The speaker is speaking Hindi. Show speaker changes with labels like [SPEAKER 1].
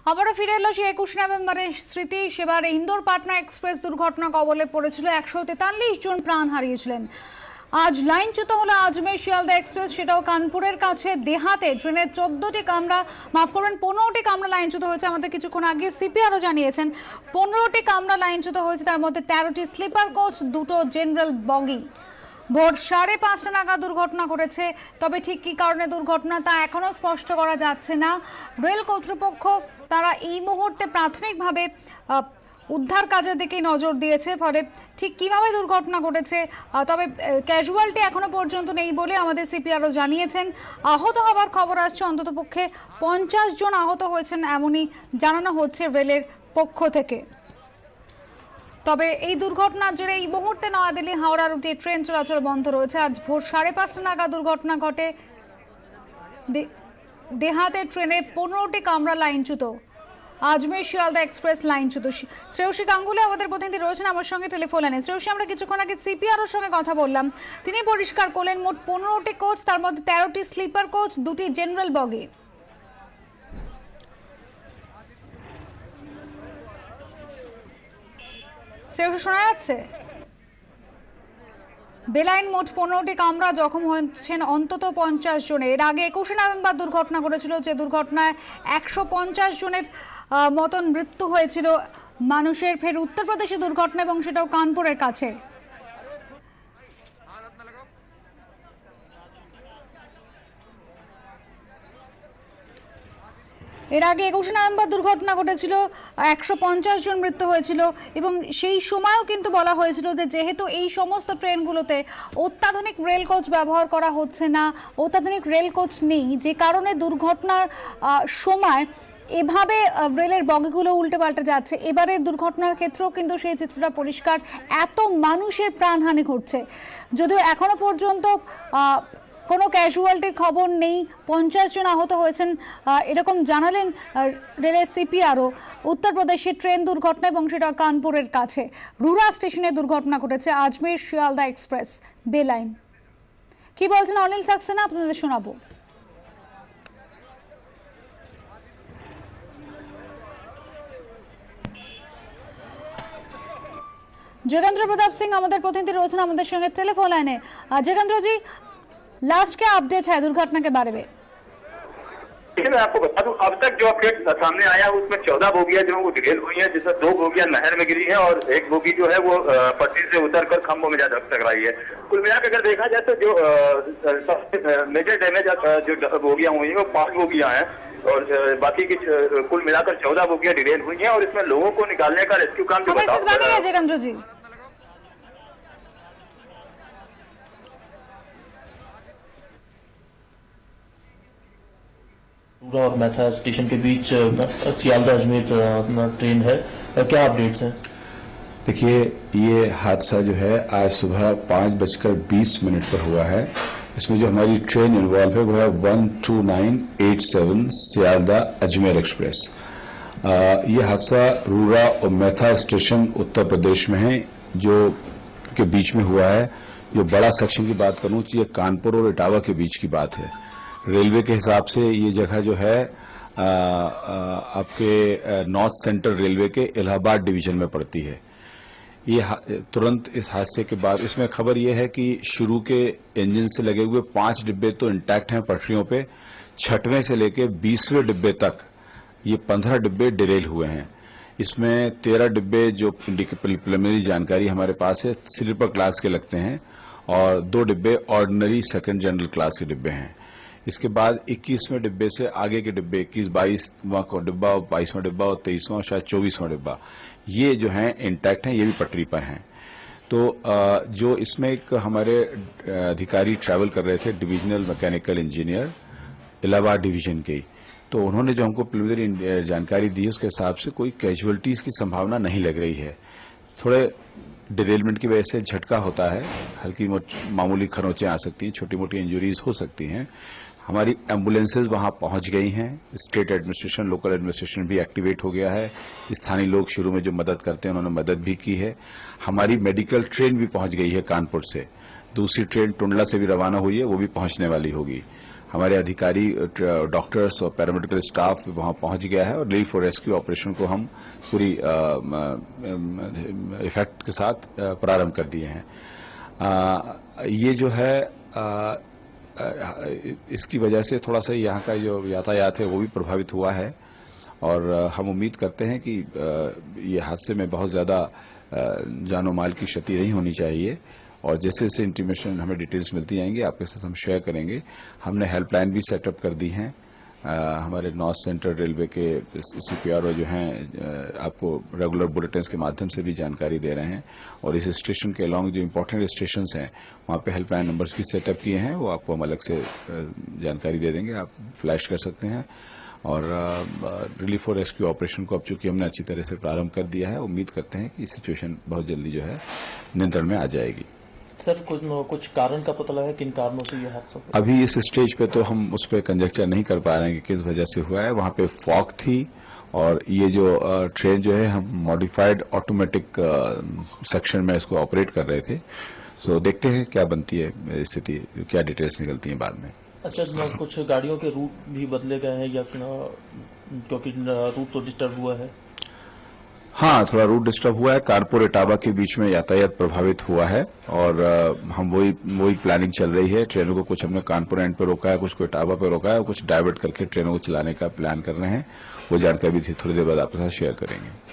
[SPEAKER 1] আবারও ফিরে এলো সেই 21 নভেম্বরের স্মৃতি। সেবার ইন্দোর পাটনা এক্সপ্রেস দুর্ঘটনা কবলে পড়েছিল, 143 জন প্রাণ হারিয়েছিলেন। আজ লাইনচ্যুত হলো আজমের শিয়ালদা এক্সপ্রেস, সেটাও কানপুরের কাছে দেহাতে। ট্রেনের 14টি কামরা, মাফ করবেন 15টি কামরা লাইনচ্যুত হয়েছে। আমাদের কিছুক্ষণ আগে সিপিআরও জানিয়েছেন 15টি কামরা লাইনচ্যুত হয়েছে, তার মধ্যে 13টি স্লিপার কোচ, 2টো জেনারেল বগি। ভোর 5:30 নাগাদ দুর্ঘটনা ঘটেছে, তবে ঠিক কী কারণে দুর্ঘটনা তা এখনও স্পষ্ট করা যাচ্ছে না। রেল কর্তৃপক্ষ তারা এই মুহূর্তে প্রাথমিকভাবে উদ্ধার কাজের দিকেই নজর দিয়েছে, ফলে ঠিক কিভাবে দুর্ঘটনা ঘটেছে, তবে ক্যাজুয়ালিটি এখনো পর্যন্ত নেই বলে আমাদের সিপিআরও জানিয়েছেন। আহত হওয়ার খবর আসছে, অন্ততপক্ষে 50 জন আহত হয়েছেন এমনই জানানো হচ্ছে রেলের পক্ষ থেকে। তবে এই দুর্ঘটনার জেরে এই মুহূর্তে নয়াদিল্লি হাওড়া রুটে ট্রেন চলাচল বন্ধ রয়েছে। আজ ভোর 5:30 নাগাদ দুর্ঘটনা ঘটে। দেহাতে ট্রেনের 15টি কামরা লাইনচ্যুত। আজমের শিয়ালদা এক্সপ্রেস লাইনচ্যুত। শ্রেয়সী গাঙ্গুলি আমাদের প্রতিনিধি রয়েছেন আমার সঙ্গে টেলিফোন লাইনে। শ্রেয়সী, আমরা কিছুক্ষণ আগে সিপিআরওর সঙ্গে কথা বললাম, তিনি পরিষ্কার করলেন মোট 15টি কোচ, তার মধ্যে 13টি স্লিপার কোচ, 2টি জেনারেল বগি। শ্রেয়সী, শোনা যাচ্ছে? বেলাইন মোট 15টি কামরা, জখম হয়েছেন অন্তত 50 জনের। এর আগে 21 নভেম্বর দুর্ঘটনা ঘটেছিল, যে দুর্ঘটনায় 150 জনের মতন মৃত্যু হয়েছিল মানুষের। ফের উত্তরপ্রদেশে দুর্ঘটনা, এবং সেটাও কানপুরের কাছে। এর আগে 21 নভেম্বর দুর্ঘটনা ঘটেছিল, 150 জন মৃত্যু হয়েছিল, এবং সেই সময়ও কিন্তু বলা হয়েছিল যে যেহেতু এই সমস্ত ট্রেনগুলোতে অত্যাধুনিক রেল কোচ ব্যবহার করা হচ্ছে না, অত্যাধুনিক রেল কোচ নেই, যে কারণে দুর্ঘটনার সময় এভাবে রেলের বগিগুলো উল্টে পাল্টে যাচ্ছে। এবারের দুর্ঘটনার ক্ষেত্রেও কিন্তু সেই চিত্রটা পরিষ্কার, এত মানুষের প্রাণহানি ঘটছে। যদিও এখনো পর্যন্ত কোনো ক্যাজুয়ালিটির খবর নেই, 50 জন আহত হয়েছেন এরকম জানালেন রেলের সিপিআরও। উত্তরপ্রদেশের ট্রেন দুর্ঘটনা, এবং সেটা কানপুরের কাছে রুরা স্টেশনে দুর্ঘটনা ঘটেছে। আজমের শিয়ালদা এক্সপ্রেস বেলাইন। কি বলছেন অনিল সাক্সেনা, আপনাদের শোনাবো। जगेंद्र प्रताप सिंह আমাদের প্রতিনিধি রয়েছেন আমাদের সঙ্গে টেলিফোন লাইনে। जगेंद्र जी, लास्ट क्या अपडेट है दुर्घटना के बारे में?
[SPEAKER 2] मैं आपको बता दूं, अब तक जो अपडेट सामने आया उसमें 14 बोगियां जो वो डिरेल हुई हैं, जिसमें 2 बोगियां नहर में गिरी हैं और 1 बोगी जो है वो पटरी से उतरकर खंभों में जा टकराई है। कुल मिलाकर अगर देखा जाए तो जो मेजर डैमेज जो बोगियां हुई हैं वो 5 बोगियां हैं, और बाकी की कुल मिलाकर 14 बोगियां डिरेल हुई हैं, और इसमें लोगों को निकालने का रेस्क्यू काम जो बताया
[SPEAKER 1] जगेंद्र जी।
[SPEAKER 3] और मैथा स्टेशन के बीच सियालदा अजमेर ट्रेन है, क्या अपडेट्स हैं?
[SPEAKER 4] देखिए, ये हादसा जो है आज सुबह 5:20 पर हुआ है। इसमें जो हमारी ट्रेन इन्वॉल्व है वो है 12987 सियालदा अजमेर एक्सप्रेस। ये हादसा रूरा और मैथा स्टेशन उत्तर प्रदेश में है, जो के बीच में हुआ है। जो बड़ा सेक्शन की बात करूं तो ये कानपुर और इटावा के बीच की बात है। रेलवे के हिसाब से ये जगह जो है आपके नॉर्थ सेंट्रल रेलवे के इलाहाबाद डिवीजन में पड़ती है। ये तुरंत इस हादसे के बाद इसमें खबर ये है कि शुरू के इंजन से लगे हुए 5 डिब्बे तो इंटैक्ट हैं पटरियों पे, 6वें से लेके 20वें डिब्बे तक ये 15 डिब्बे डिरेल हुए हैं। इसमें 13 डिब्बे जो प्रिलिमिनरी जानकारी हमारे पास है स्लीपर क्लास के लगते हैं, और 2 डिब्बे ऑर्डिनरी सेकंड जनरल क्लास के डिब्बे हैं। इसके बाद 21वें डिब्बे से आगे के डिब्बे 21, 22वां का डिब्बा, 22वां डिब्बा और 23वां, शायद 24वां डिब्बा, ये जो हैं इंटैक्ट हैं, ये भी पटरी पर हैं। तो जो इसमें एक हमारे अधिकारी ट्रैवल कर रहे थे, divisional mechanical engineer Allahabad division के, तो उन्होंने जो हमको प्रिलिमिनरी जानकारी दी उसके हिसाब से कोई कैजुअलिटीज की संभावना नहीं लग रही है। थोड़े डिरेलमेंट की वजह से झटका होता है, हल्की मामूली खरोंचें आ सकती हैं, छोटी मोटी इंजरीज हो सकती हैं। हमारी एम्बुलेंसेज वहां पहुंच गई हैं, स्टेट एडमिनिस्ट्रेशन, लोकल एडमिनिस्ट्रेशन भी एक्टिवेट हो गया है। स्थानीय लोग शुरू में जो मदद करते हैं उन्होंने मदद भी की है। हमारी मेडिकल ट्रेन भी पहुंच गई है कानपुर से, दूसरी ट्रेन टुंडला से भी रवाना हुई है, वो भी पहुंचने वाली होगी। हमारे अधिकारी, डॉक्टर्स और पैरामेडिकल स्टाफ वहां पहुंच गया है और रिलीफ और रेस्क्यू ऑपरेशन को हम पूरी इफेक्ट के साथ प्रारंभ कर दिए हैं। ये जो है इसकी वजह से थोड़ा सा यहाँ का जो यातायात है वो भी प्रभावित हुआ है और हम उम्मीद करते हैं कि ये हादसे में बहुत ज्यादा जानो माल की क्षति नहीं होनी चाहिए और जैसे जैसे इंटीमेशन हमें डिटेल्स मिलती जाएंगी आपके साथ हम शेयर करेंगे। हमने हेल्पलाइन भी सेटअप कर दी हैं। हमारे नॉर्थ सेंट्रल रेलवे के CPRO जो हैं आपको रेगुलर बुलेटिन्स के माध्यम से भी जानकारी दे रहे हैं और इस स्टेशन के अलॉन्ग जो इम्पोर्टेंट स्टेशंस हैं वहाँ पे हेल्पलाइन नंबर्स भी सेटअप किए हैं, वो आपको हम अलग से जानकारी दे देंगे, आप फ्लैश कर सकते हैं। और रिलीफ और रेस्क्यू ऑपरेशन को अब चूंकि हमने अच्छी तरह से प्रारंभ कर दिया है, उम्मीद करते हैं कि सिचुएशन बहुत जल्दी जो है नियंत्रण में आ जाएगी।
[SPEAKER 3] सर कुछ कारण का पता लगा, किन कारणों से ये हादसा?
[SPEAKER 4] अभी इस स्टेज पे तो हम उस पर कंजेक्चर नहीं कर पा रहे हैं कि किस वजह से हुआ है। वहां पे फॉग थी और ये जो ट्रेन जो है हम मॉडिफाइड ऑटोमेटिक सेक्शन में इसको ऑपरेट कर रहे थे। सो देखते हैं क्या बनती है स्थिति, क्या डिटेल्स निकलती हैं बाद में।
[SPEAKER 3] अच्छा, कुछ गाड़ियों के रूट भी बदले गए हैं या क्योंकि रूट तो डिस्टर्ब हुआ है?
[SPEAKER 4] हाँ, थोड़ा रूट डिस्टर्ब हुआ है। कानपुर इटावा के बीच में यातायात प्रभावित हुआ है और हम वही प्लानिंग चल रही है। ट्रेनों को कुछ हमने कानपुर एंड पे रोका है, कुछ को इटावा पे रोका है और कुछ डाइवर्ट करके ट्रेनों को चलाने का प्लान कर रहे हैं। वो जानकारी भी थोड़ी देर बाद आपके साथ शेयर करेंगे।